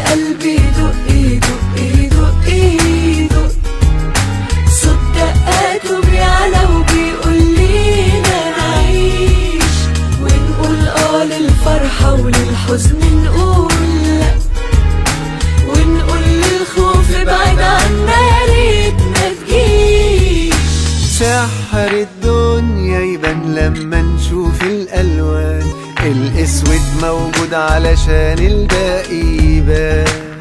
القلب يدق يدق يدق يدق، صوت دقاته بيعلى وبيقول لينا نعيش، ونقول اه للفرحة وللحزن نقول لأ، ونقول للخوف ابعد عنا يا ريت ما تجيش. سحر الدنيا يبان لما نشوف الألوان، الأسود موجود علشان الباقي يبان.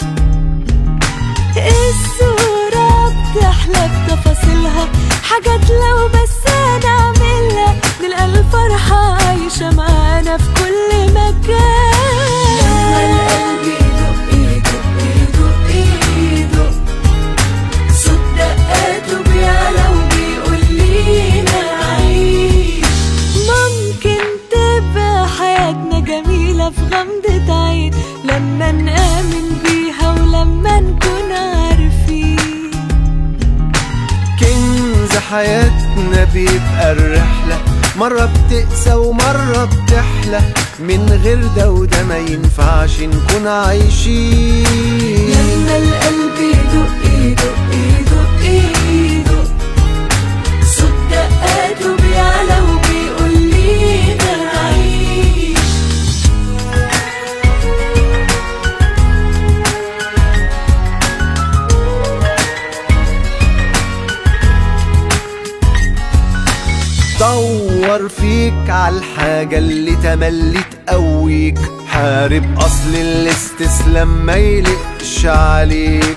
الصورة بتحلى بتفاصيلها، حاجات لو بس نعملها نلقى الفرحة عايشة معانا في كل مكان. لما القلب يدق يدق يدق يدق، صوت دقاته بيعلى وبيقول لينا عيش، ممكن تبقى حياتنا جميلة في غمضة عين لما نآمن بيها ولما نكون عارفين. كنز حياتنا بيبقى الرحلة، مرة بتقسى ومرة بتحلى، من غير ده وده ما ينفعش نكون عايشين. لما القلب يدق يدق يدق يدق، صوت دقاته بيعلى وبيقول لينا عيش. دور فيك عالحاجة اللي تملي تقويك، حارب أصل الاستسلام ما يلقش عليك.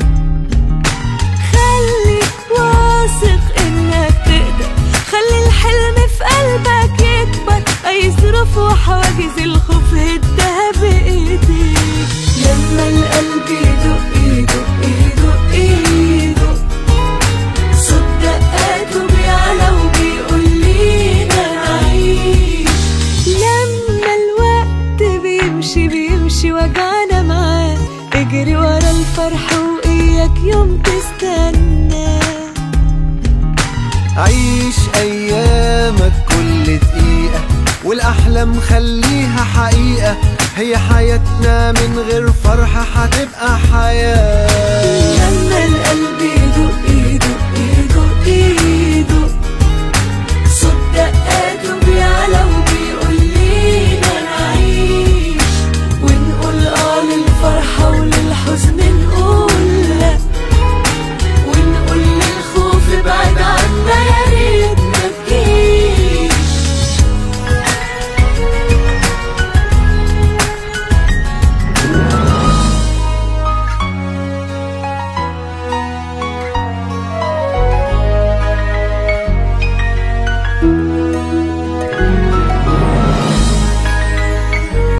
خليك واثق انك تقدر، خلي الحلم في قلبك يكبر، اي ظروف وحواجز الخوف هدها بايديك. لما القلب يدق يدق يدق يدق، صوت دقاته بيعلى وبيقول لينا نعيش، لما الوقت بيمشي بيمشي وجعنا معاه، اجري ورا الفرح وإياك يوم تستنى. عيش أيامك كل دقيقة، والأحلام خليها حقيقة، هي حياتنا من غير فرحة هتبقى حياة. لما